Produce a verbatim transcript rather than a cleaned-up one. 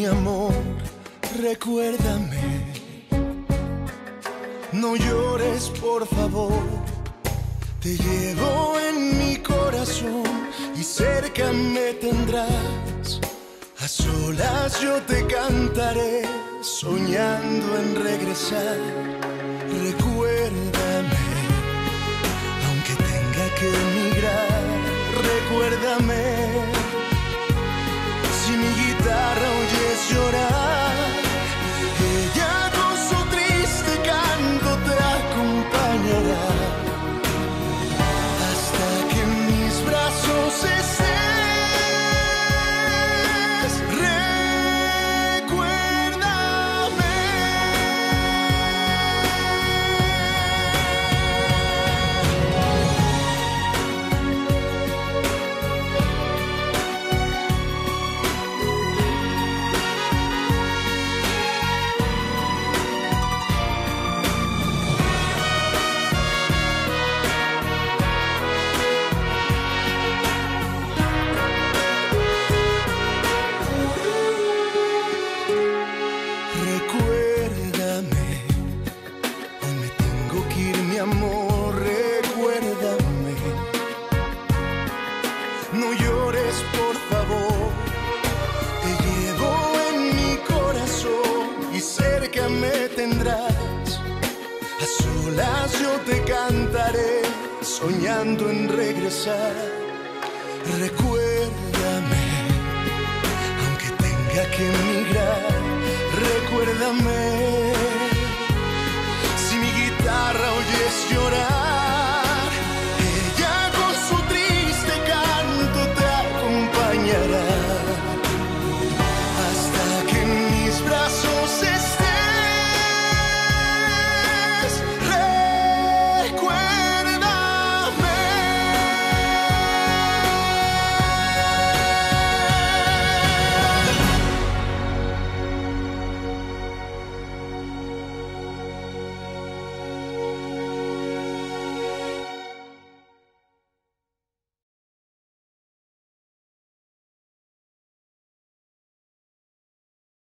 amor, recuérdame. No llores, por favor. Te llevo en mi corazón y cerca me tendrás. A solas yo te cantaré, soñando en regresar. Recuérdame, aunque tenga que emigrar. Recuérdame, si mi guitarra oyes llorar, ella con su triste canto te acompañará hasta que en mis brazos estés. Recuérdame. Recuérdame, hoy me tengo que ir, mi amor, recuérdame. No llores, por favor, te llevo en mi corazón y cerca me tendrás. A solas yo te cantaré, soñando en regresar. Recuérdame, aunque tenga que emigrar. Recuérdame.